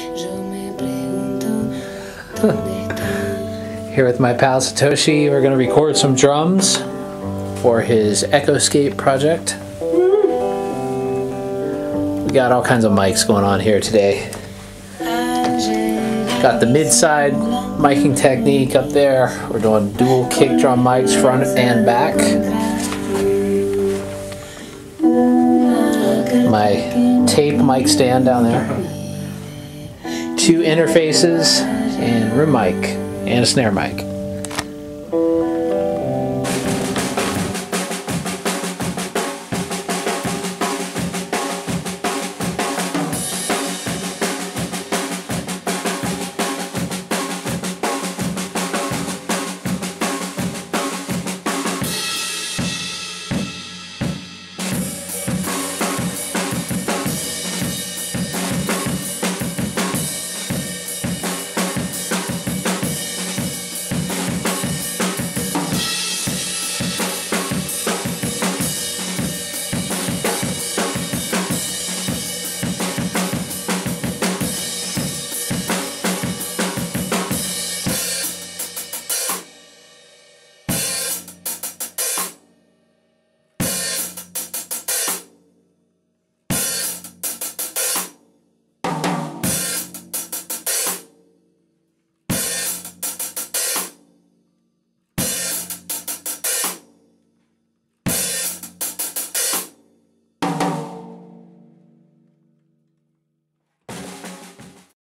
Here with my pal Satoshi, we're going to record some drums for his Echoscape project. We got all kinds of mics going on here today. Got the mid-side miking technique up there. We're doing dual kick drum mics, front and back. My tape mic stand down there. 2 interfaces and room mic and a snare mic.